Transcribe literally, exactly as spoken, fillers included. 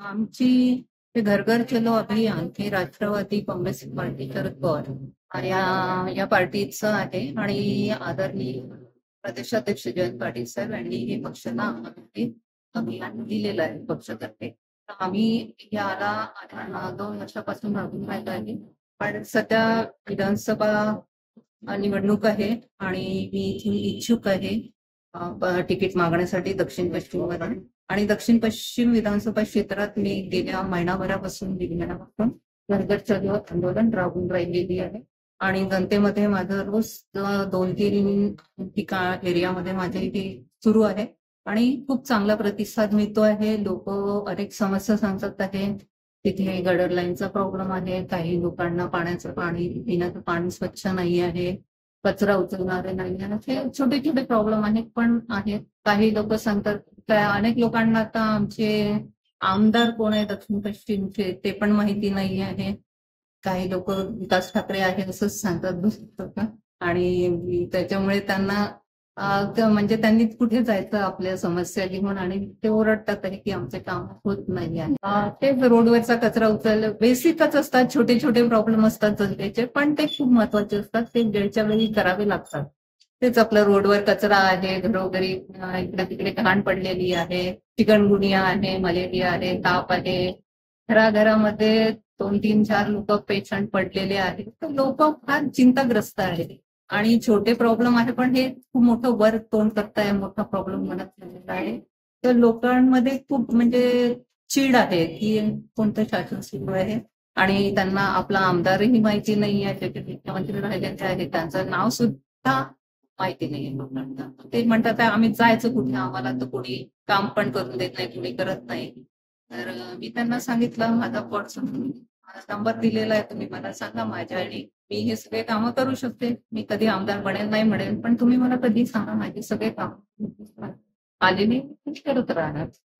आमची ते घर घर चलो अभियान हे राष्ट्रवादी काँग्रेस पार्टी शरद पवार या या पार्टीचं आहे आणि आदरणीय प्रदेशाध्यक्ष जयंत पाटील साहेब यांनी हे पक्षाला आम्हाला अभियान दिलेलं आहे पक्षातर्फे. तर आम्ही याला आता दोन वर्षापासून राबून राहिलो आहे. पण सध्या विधानसभा निवडणूक आहे आणि मी इथून इच्छुक आहे अ, तिकीट मागण्यासाठी दक्षिण पश्चिम मधून. आणि दक्षिण पश्चिम विधानसभा क्षेत्रात मी गेल्या महिनाभरापासून दीड महिन्यापासून घर चलो आंदोलन राबवून राहिलेली आहे आणि जनतेमध्ये माझं रोज अ, दोन तीन ठिकाण एरियामध्ये माझ्या इथे सुरू आहे आणि खूप चांगला प्रतिसाद मिळतो आहे. लोक अनेक समस्या सांगत आहे. तिथे गटर लाईनचा प्रॉब्लेम आहे, काही लोकांना पाण्याचं पाणी पिण्याचं पाणी स्वच्छ नाही आहे, कचरा उचलणारे नाही आहे, असे छोटे छोटे प्रॉब्लेम आहेत पण आहेत. काही लोक सांगतात काय अनेक लोकांना आता आमचे आमदार कोण आहे दक्षिण पश्चिमचे ते पण माहिती नाही आहे. काही लोक विकास ठाकरे आहे असंच सांगतात आणि त्याच्यामुळे त्यांना अं, त- म्हणजे त्यांनी कुठे जायचं आपल्या समस्या घेऊन आणि ते ओरडतात आहे की आमचे काम होत नाही आहे. अं, ते रोडवरचा कचरा उचल बेसिकच असतात, छोटे छोटे प्रॉब्लेम असतात जनतेचे पण ते खूप महत्वाचे असतात. ते वेळच्या वेळी करावे लागतात. तेच आपलं रोडवर कचरा आहे, घरोघरी अं, इकडे तिकडे घाण पडलेली आहे, चिकनगुनिया आहे, मलेरिया आहे, ताप आहे, घराघरामध्ये दोन तीन चार लोक पेशंट पडलेले आहेत. तर लोक फार चिंताग्रस्त आहेत आणि छोटे प्रॉब्लेम आहे पण हे खूप मोठं वर तोंड करताय, मोठा प्रॉब्लेम म्हणत झालेला आहे. तर लोकांमध्ये खूप म्हणजे चीड आहे की कोणतं शासन सुरू आहे आणि त्यांना आपला आमदारही माहिती नाही आहे, जे मुख्यमंत्री राहिलेले आहेत त्यांचं नाव सुद्धा माहिती नाहीये लोकांना. ते म्हणतात आहे, आम्ही जायचं कुठे, आम्हाला तर कोणी काम पण करून देत नाही, कोणी करत नाही. तर अं, मी त्यांना सांगितलं माझा व्हॉट्सअप नंबर दिलेला आहे, तुम्ही मला सांगा माझ्या आणि मी हे सगळे कामं करू शकते. मी कधी आमदार बनेल नाही म्हणेल पण तुम्ही मला कधी सांगा माझे सगळे काम आलेली करत राहणार.